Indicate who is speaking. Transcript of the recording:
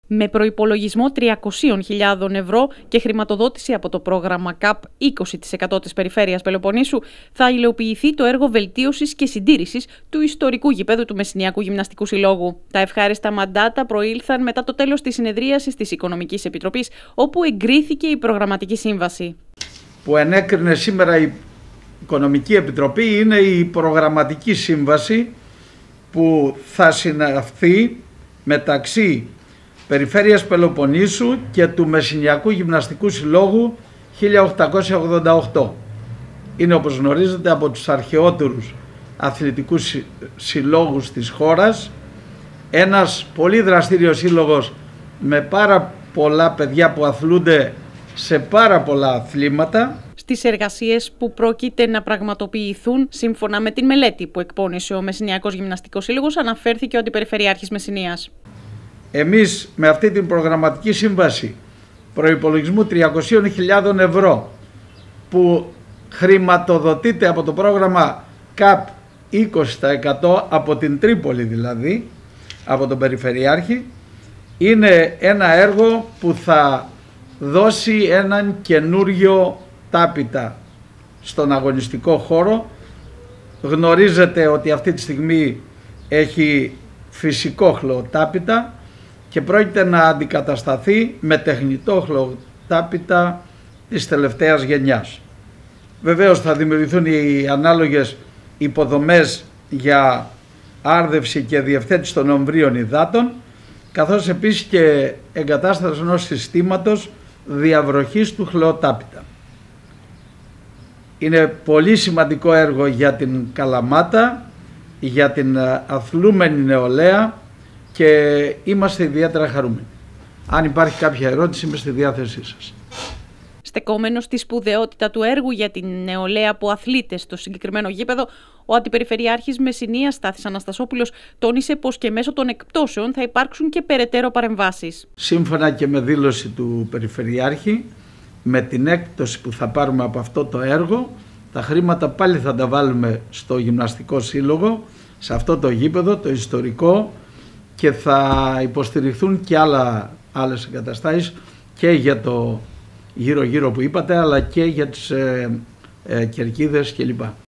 Speaker 1: Με προϋπολογισμό 300.000 ευρώ και χρηματοδότηση από το πρόγραμμα ΚΑΠ 20% της Περιφέρειας Πελοποννήσου, θα υλοποιηθεί το έργο βελτίωσης και συντήρησης του ιστορικού γηπέδου του Μεσσηνιακού Γυμναστικού Συλλόγου. Τα ευχάριστα μαντάτα προήλθαν μετά το τέλος της συνεδρίασης της Οικονομικής Επιτροπής, όπου εγκρίθηκε η προγραμματική σύμβαση.
Speaker 2: Που ενέκρινε σήμερα η Οικονομική Επιτροπή είναι η προγραμματική σύμβαση που θα συναυθεί μεταξύ Περιφέρειας Πελοποννήσου και του Μεσσηνιακού Γυμναστικού Συλλόγου 1888. Είναι, όπως γνωρίζετε, από τους αρχαιότερους αθλητικούς συλλόγους της χώρας, ένας πολύ δραστήριος σύλλογος με πάρα πολλά παιδιά που αθλούνται σε πάρα πολλά αθλήματα.
Speaker 1: Στις εργασίες που πρόκειται να πραγματοποιηθούν σύμφωνα με την μελέτη που εκπώνησε ο Μεσσηνιακός Γυμναστικός Σύλλογος, αναφέρθηκε ο Αντιπεριφερειάρχης Μεσσηνίας.
Speaker 2: Εμείς με αυτή την προγραμματική σύμβαση προϋπολογισμού 300.000 ευρώ που χρηματοδοτείται από το πρόγραμμα ΚΑΠ 20% από την Τρίπολη, δηλαδή από τον Περιφερειάρχη, είναι ένα έργο που θα δώσει έναν καινούριο τάπητα στον αγωνιστικό χώρο. Γνωρίζετε ότι αυτή τη στιγμή έχει φυσικό χλωοτάπητα και πρόκειται να αντικατασταθεί με τεχνητό χλωοτάπητα της τελευταίας γενιάς. Βεβαίως θα δημιουργηθούν οι ανάλογες υποδομές για άρδευση και διευθέτηση των ομβρίων υδάτων, καθώς επίσης και εγκατάσταση ενός συστήματος διαβροχής του χλωοτάπητα. Είναι πολύ σημαντικό έργο για την Καλαμάτα, για την αθλούμενη νεολαία και είμαστε ιδιαίτερα χαρούμενοι. Αν υπάρχει κάποια ερώτηση, είμαι στη διάθεσή σας.
Speaker 1: Στεκόμενος στη σπουδαιότητα του έργου για την νεολαία που αθλείται στο συγκεκριμένο γήπεδο, ο Αντιπεριφερειάρχης Μεσσηνίας Στάθης Αναστασόπουλος τόνισε πως και μέσω των εκπτώσεων θα υπάρξουν και περαιτέρω παρεμβάσεις.
Speaker 2: Σύμφωνα και με δήλωση του Περιφερειάρχη, με την έκπτωση που θα πάρουμε από αυτό το έργο, τα χρήματα πάλι θα τα βάλουμε στο Γυμναστικό Σύλλογο, σε αυτό το γήπεδο, το ιστορικό, και θα υποστηριχθούν και άλλες εγκαταστάσεις και για το γύρω-γύρω που είπατε, αλλά και για τις κερκίδες κλπ.